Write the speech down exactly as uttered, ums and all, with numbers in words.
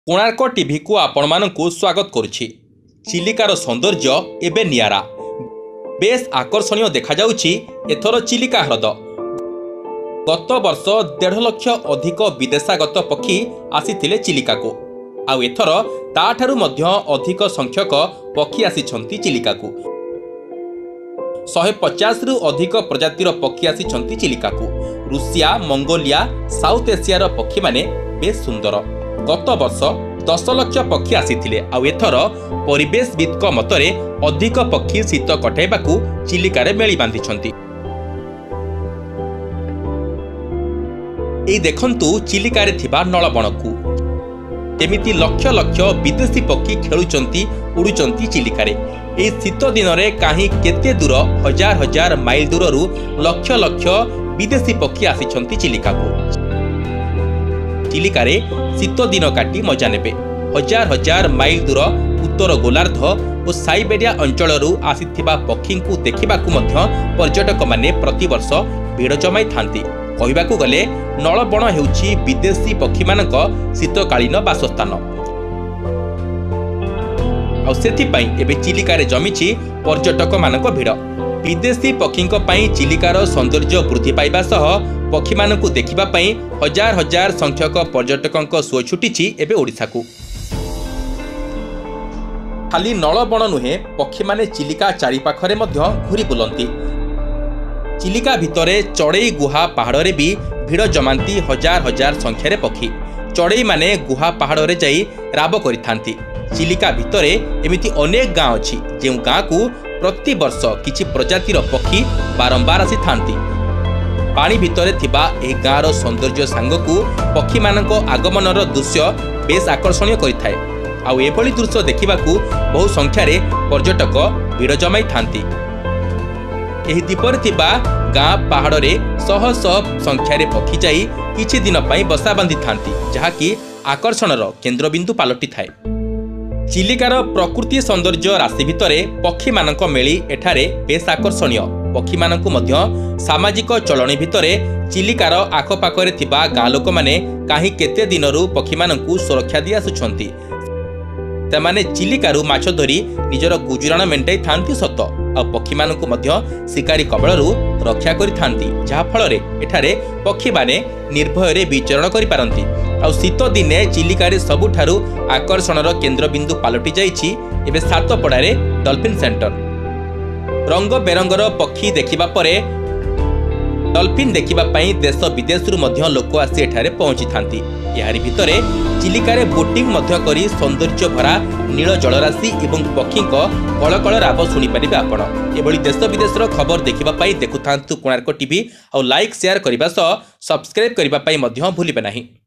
Konark TV को आपण मानकु स्वागत करुछि। चिलिकार सौंदर्य एबे नियारा बेस आकर्षणीय देखा जाउछि। एथर चिलिका ह्रद गत वर्ष डेढ़ लक्ष अधिक विदेशागत पक्षी आसीथिले चिलिका को आउ एथर ताठारु मध्य अधिक संख्यक पक्षी आसीछंती चिलिका को। शहे पचास रु अधिक प्रजातिर पक्षी आसीछंती चिलिका को। रूसिया मंगोलिया साउथ एशियार पक्षी माने बेस सुंदर। गत वर्ष दस लक्ष पक्षी आसीथिले आउ एथर परिवेशविद मतरे अधिक पक्षी शीत कटाइबाकू चिलिकारे मेली बांधिछंती। एई देखंतु चिलिकारे थिबा नळबणकू केमिति लक्ष लक्ष विदेशी पक्षी खेलुचंती उडुचंती चिलिकारे। एई शीत दिनरे काहे केते दूर हजार हजार माइल दूररू लक्ष लक्ष विदेशी पक्षी आसीछंती चिलिकाकू। चिलिकारे शीत दिन काटी मजा नेबे। हजार हजार माइल दूर उत्तर गोलार्ध और साइबेरिया अंचलरू आसीथिबा पक्षी को देखिबाकू मध्य पर्यटक माने प्रतिवर्ष भीड़ जमाई थांती। कहिबाकू गले नळबण हेउछि विदेशी पक्षी मानक शीतकालीन बासस्थान। आ सेथिपाई एबे चिलिकारे जमिछि पर्यटक मानक भीड़। विदेशी पक्षी चिलिकार सौंदर्य वृद्धि पाइबा सह पक्षी मानकु देखिबा पई हजार हजार संख्यक पर्यटकक सुଅ छुटिछि एबे ओडिसा को। खाली नळबण नुहे पक्षी माने चिलिका चारि पाखरे मध्य घुरी बुलंती। चिलिका भितरे चढ़ई गुहा पहाड़े भी भीड़ जमांती हजार हजार संख्यारे पक्षी। चढ़ई माने गुहा पहाड़े जाई राब करिथांती। चिलिका भितरे एमिति अनेक गाँव अछि जेउ गाँ को प्रति वर्ष किछि प्रजातिर पक्षी बारंबार आसी थांती। पानी भितरे थिबा ए गाँर सौंदर्य सांगकू पक्षी मानक आगमनर दृश्य बेस आकर्षणीय करिथाए। आउ एभली दृश्य देखिबाकू बहु संख्यारे पर्यटक भीड़ जमाई थांती। एही दीपरे थिबा गाँ पहाड़े शह शह संख्यारे पक्षी जाई किछि दिन पई बसा बांधि थांती, जहाकी आकर्षणर केन्द्रबिंदु पालटि थाए। चिलिकार प्रकृति सौंदर्य राशि भितरे पक्षी मानक मेली एठारे बेस आकर्षणीय। पक्षी मानकु मध्य सामाजिक चलणी भितरे चिलिकार आखपाखरे थिबा गाँ लोक माने काहे केते दिनरू पक्षी मानकु सुरक्षा दी आसुछंती। तेमाने चिलिकारु माछ धरी निजर गुजराण मेंटाई थांती सत आ पक्षी मानकु मध्य शिकारी कबळरू रक्षा करि थांती, जहा फଳରେ एठारे पक्षी माने निर्भୟରେ विचरण करि पारंती। आ शीत दिने चिलिकारे सबुठारु आकर्षणर केन्द्रबिंदु पालटि जाइछि एबे सातपड़ारे डॉल्फिन सेंटर। रंग बेरंगर पक्षी देखिबा परे डॉल्फिन देखिबा पई देश विदेशरू मध्य लोक आसी एठारे पहुंची थांती। यारि भितरे चिलिकारे बोटिंग मध्य करी सौंदर्य भरा नील जलराशि एवं पक्षी कलकल राब शुणी पारिबे आपण। एभली देश विदेशर खबर देखिबा पई देखुथांतु कोणार्क टीवी और लाइक शेयर करिबा सह सब्सक्राइब करिबा पई मध्य भूलिबे नाही।